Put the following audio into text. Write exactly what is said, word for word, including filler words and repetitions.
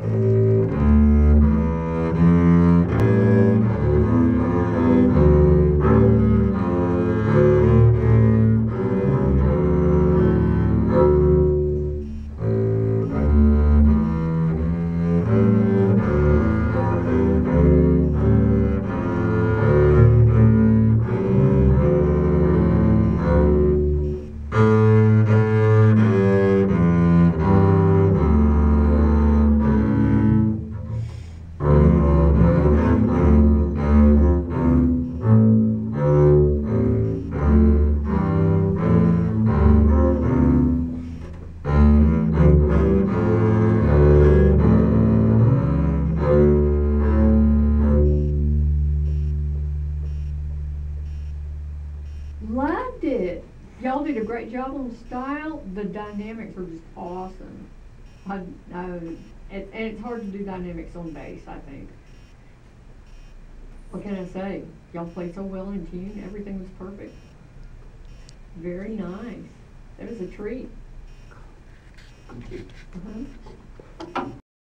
Loved it. Y'all did a great job on style. The dynamics were just awesome. I, I, it, and it's hard to do dynamics on bass, I think. What can I say? Y'all played so well in tune. Everything was perfect. Very nice. That was a treat. Thank you. Uh-huh.